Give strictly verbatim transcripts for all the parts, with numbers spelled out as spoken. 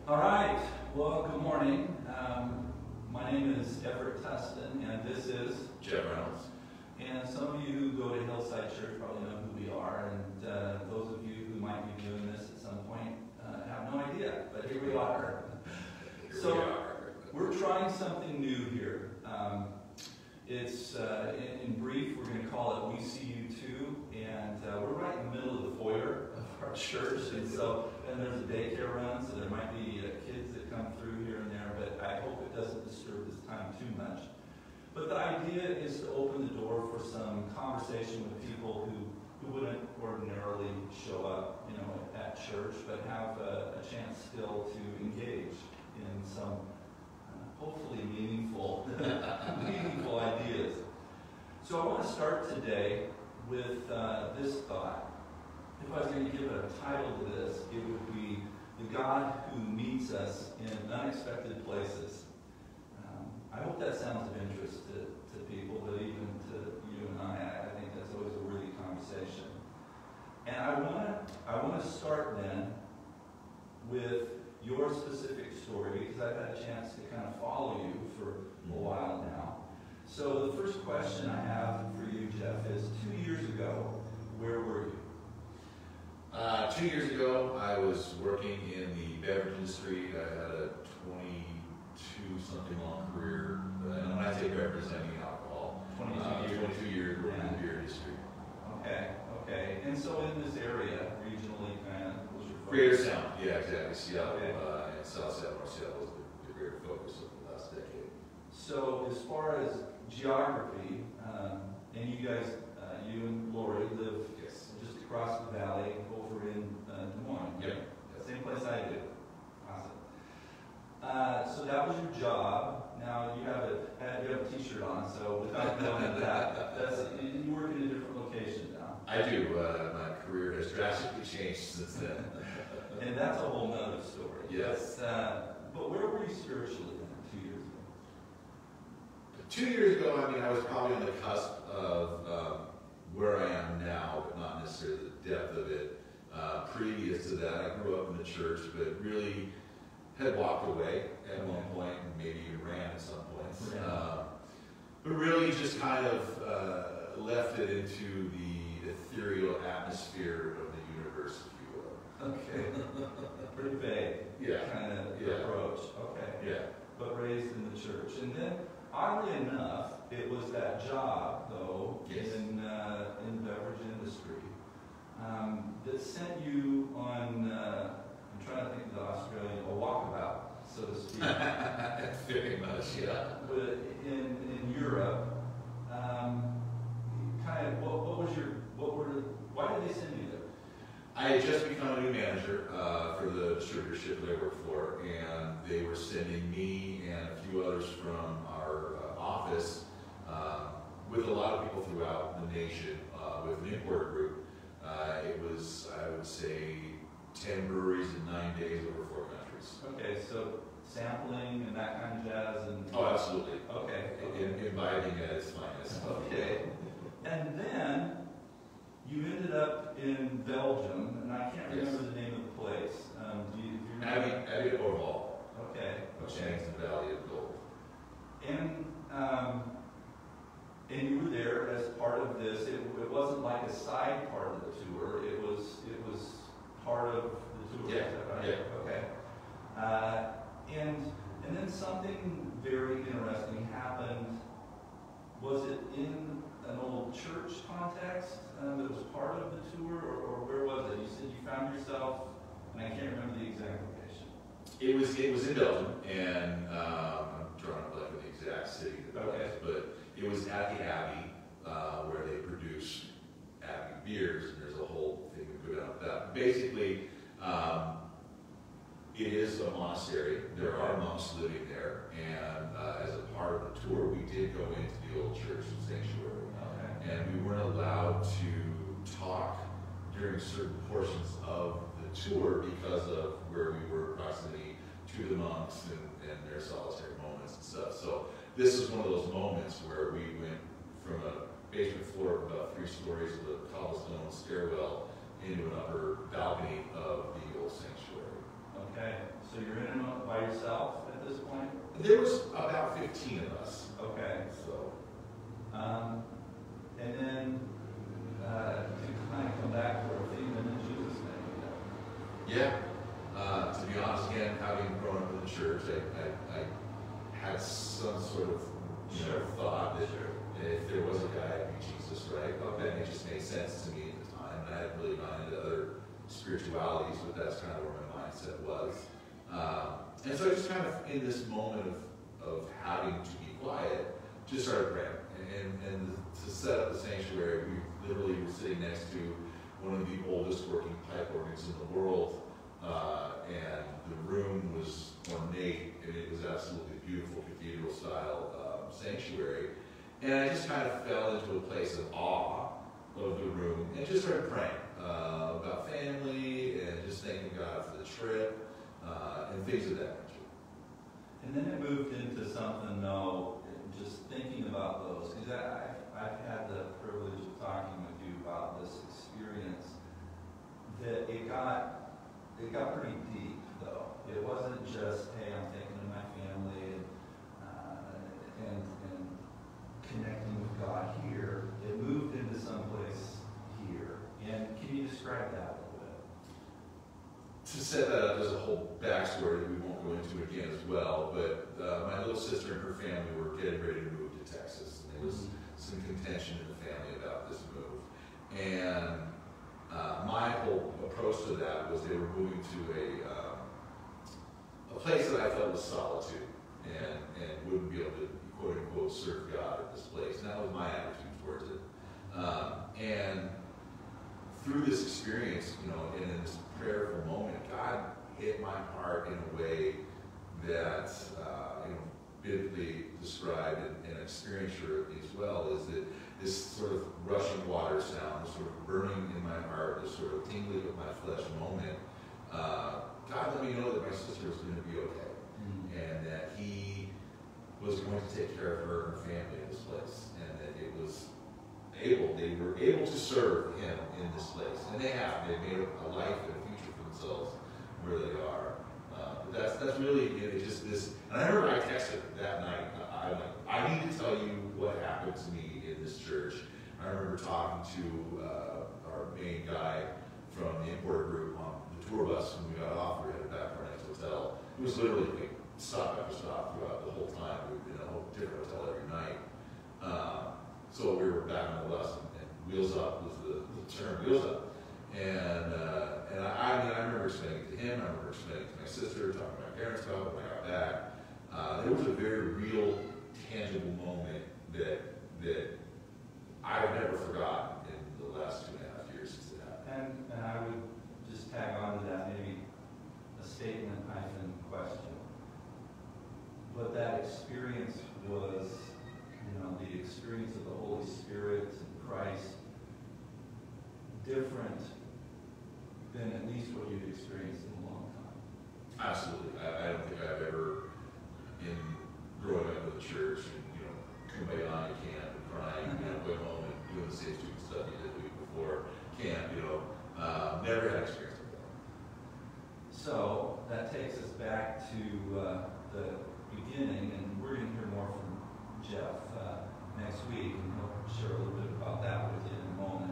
All right, well, good morning. Um, my name is Everett Tustin, and this is Jeff Reynolds. And some of you who go to Hillside Church probably know who we are, and uh, those of you who might be doing this at some point uh, have no idea, but here we are. Here so we are. We're trying something new here. Um, it's, uh, in, in brief, we're going to call it We See You Too, and uh, we're right in the middle of the foyer of our church, and so, and there's a daycare run, so there might be uh, kids that come through here and there, but I hope it doesn't disturb this time too much. But the idea is to open the door for some conversation with people who, who wouldn't ordinarily show up, you know, at church, but have a, a chance still to engage in some uh, hopefully meaningful, meaningful ideas. So I want to start today with uh, this thought. If I was going to give a title to this, it would be The God Who Meets Us in Unexpected Places. I hope that sounds of interest to, to people, but even to you and I, I think that's always a worthy conversation. And I want to I want to start then with your specific story, because I've had a chance to kind of follow you for a while now. So the first question I have for you, Jeff, is two years ago, where were you? Uh, two years ago, I was working in the beverage industry. I had a twenty-two something long career, and when I say beverage, I mean alcohol. twenty-two uh, years. twenty-two years working Yeah. in the beer industry. Okay, okay. And so in this area, regionally, kind of, was your focus? Greater Sound, yeah, exactly. Seattle Okay. uh, and South Seattle, North Seattle was the, the greater focus of the last decade. So as far as geography, um, and you guys, uh, you and Lori live Yes. just across the valley over in uh, Des Moines. Yep. Right? Same place I do. Awesome. Uh, so that was your job. Now you have a you have a T-shirt on, so without going into that, that's you work in a different location now. I do. Uh, my career has drastically changed since then. And that's a whole nother story. Yes. But, uh, but where were you spiritually then, two years ago? Two years ago, I mean, I was probably on the cusp of um, where I am now, but not necessarily the depth of it. Uh, previous to that, I grew up in the church, but really had walked away at one point, and maybe even ran at some points. Right. Uh, but really just kind of uh, left it into the ethereal atmosphere of the universe, if you will. Okay. Pretty vague. Yeah. Kind of Yeah. approach. Okay. Yeah. But raised in the church. And then, oddly enough, it was that job, though, Yes. in uh, in the beverage industry, um, that sent you on, uh, I'm trying to think of the Australian, a walkabout, so to speak. Very much, yeah. But in, in Europe, um, kind of, what, what was your, what were, the, why did they send you there? I had just become a new manager uh, for the distributorship that I work for, and they were sending me and a few others from our uh, office uh, with a lot of people throughout the nation uh, with an import group. Uh, it was, I would say, ten breweries in nine days over four countries. Okay, so sampling and that kind of jazz and... Oh, absolutely. Okay. In, imbibing at its finest. Okay. And then you ended up in Belgium, and I can't remember Yes. the name of the place. Um, do you, do you Abbey, remember? Abbey Orval, Okay. which Okay. hangs the Valley of Gold. And um, and you were there as part of this. It, it wasn't like a side part of the tour. It was it was part of the tour. Yeah, Is that right? yeah. Okay. Uh, and and then something very interesting happened. Was it in an old church context um, that was part of the tour, or, or where was it? You said you found yourself, and I can't remember the exact location. It was it was in Belgium, and um, I'm drawing a blank on the exact city that it Okay. was, but it was at the Abbey uh, where they produce Abbey beers, and there's a whole thing we go down with that. Basically, um, it is a monastery. There are monks living there, and uh, as a part of the tour, we did go into the old church sanctuary, Okay. and we weren't allowed to talk during certain portions of the tour because of where we were proximity to the monks and, and their solitary moments and stuff. So this is one of those moments where we went from a basement floor of about three stories of a cobblestone stairwell into an upper balcony of the old sanctuary. Okay. So you're in an There was about fifteen of us. Okay. So, Um, and then uh, to kind of come back to our theme, and in Jesus' name. yeah. Uh, to be honest, again, having grown up in the church, I, I, I had some sort of you know, Sure. thought that Sure. if there was a guy, it'd be Jesus, right? Okay, and it just made sense to me at the time, and I hadn't really gone into other spiritualities, but that's kind of where my mindset was. Um, and so I just kind of, in this moment of, of having to be quiet, just started praying. And, and to set up the sanctuary, we literally were sitting next to one of the oldest working pipe organs in the world, uh, and the room was ornate, and it was absolutely beautiful cathedral-style um, sanctuary. And I just kind of fell into a place of awe of the room and just started praying uh, about family and just thanking God for the trip uh, and things of that nature. And then it moved into something, though, just thinking about those, because I've, I've had the privilege of talking with you about this experience, that it got, it got pretty deep, though. It wasn't just, hey, I'm thinking of my family and, uh, and, and connecting with God here. It moved into someplace here. And can you describe that a little bit? To set that up, there's a whole backstory that we won't go into again as well, but uh, my little sister and her family were getting ready to move to Texas, and there was some contention in the family about this move. And uh, my whole approach to that was they were moving to a, um, a place that I felt was solitude and, and wouldn't be able to, quote unquote, serve God at this place. And that was my attitude towards it. Um, and through this experience, you know, and in this prayerful moment, God hit my heart in a way that, uh, you know, biblically described and, and experientially as well, is that this sort of rushing water sound, this sort of burning in my heart, this sort of tingling of my flesh moment, uh, God let me know that my sister was going to be okay, mm-hmm. and that He was going to take care of her and her family in this place, and that it was able, they were able to serve Him in this place, and they have. They've made a life and a future for themselves where they are. Uh, but that's that's really you know, it just this. And I remember I texted that night. I, I'm like, I need to tell you what happened to me in this church. I remember talking to uh, our main guy from the importer group on the tour bus when we got off. We were headed back to our next hotel. It was literally like stop after stop throughout the whole time. We were in a whole different hotel every night. Uh, so we were back on the bus, and, and wheels up was the, the term, wheels up. And uh, and I, I mean, I remember explaining it to him. I remember explaining it to my sister, talking to my parents about it when I got back. Uh, there was a very real, tangible moment that that I've never forgotten in the last two and a half years since it happened. And, and I would just tag on to that, maybe a statement hyphen question. What that experience was, you know, the experience of the Holy Spirit and Christ, different than at least what you've experienced in a long time. Absolutely. I, I don't think I've ever, in growing up in the church, and, you know, kumbaya camp and crying, you know, going home and doing the same stupid stuff you did the week before camp, you know, uh, never had experience like that. So that takes us back to uh, the beginning, and we're going to hear more from Jeff uh, next week, and he'll share a little bit about that with you in a moment.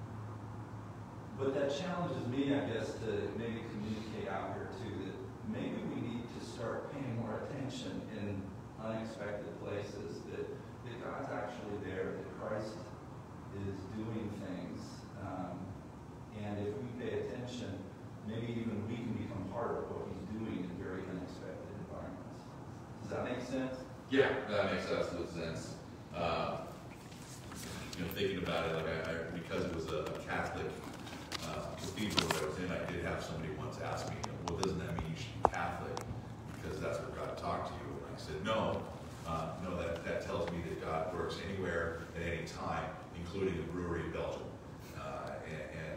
But that challenges me, I guess, to maybe communicate out here too, that maybe we need to start paying more attention in unexpected places, that, that God's actually there, that Christ is doing things. Um, and if we pay attention, maybe even we can become part of what He's doing in very unexpected environments. Does that make sense? Yeah, that makes absolute sense. Uh, you know, thinking about it, like I, I because it was a, a Catholic uh, cathedral that I was in, I did have somebody once ask me, well, doesn't that mean you should be Catholic? Because that's where God talked to you. And I said, no. Uh, no, that, that tells me that God works anywhere at any time, including a brewery in Belgium. Uh, and, and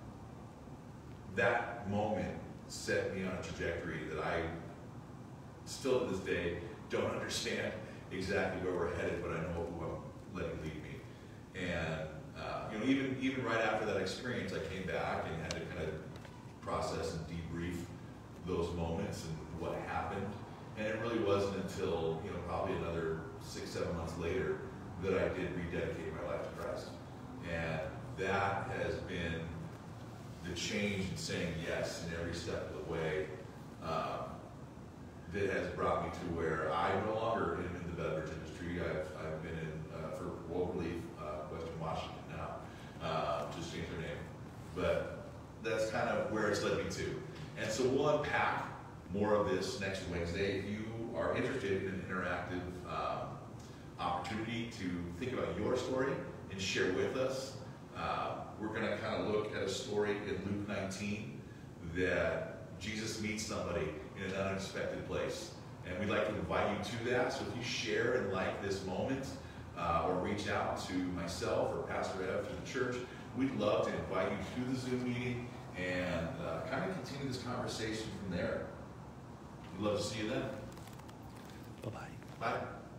that moment set me on a trajectory that I still to this day don't understand exactly where we're headed, but I know who I'm letting lead me. And uh, you know, even even right after that experience, I came back and had to kind of process and debrief those moments and what happened. And it really wasn't until, you know, probably another six, seven months later that I did rededicate my life to Christ. And that has been the change in saying yes in every step of the way um, that has brought me to where I no longer am in the beverage industry. I've, I've been in, uh, for World Relief, uh, Western Washington now, uh, just changed their name. But that's kind of where it's led me to. And so we'll unpack more of this next Wednesday. If you are interested in an interactive um, opportunity to think about your story and share with us, uh, we're going to kind of look at a story in Luke nineteen that Jesus meets somebody in an unexpected place. And we'd like to invite you to that. So if you share and like this moment, uh, or reach out to myself or Pastor Ev to the church, we'd love to invite you to the Zoom meeting and uh, kind of continue this conversation from there. We'd love to see you then. Bye-bye. Bye.